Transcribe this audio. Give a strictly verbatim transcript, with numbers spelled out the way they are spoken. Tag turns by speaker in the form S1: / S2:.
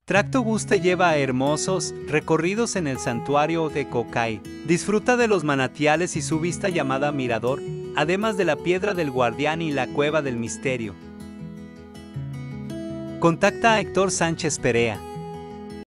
S1: Tracto Guste lleva a hermosos recorridos en el santuario de Cocay. Disfruta de los manantiales y su vista llamada Mirador, además de la Piedra del Guardián y la Cueva del Misterio. Contacta a Héctor Sánchez Perea.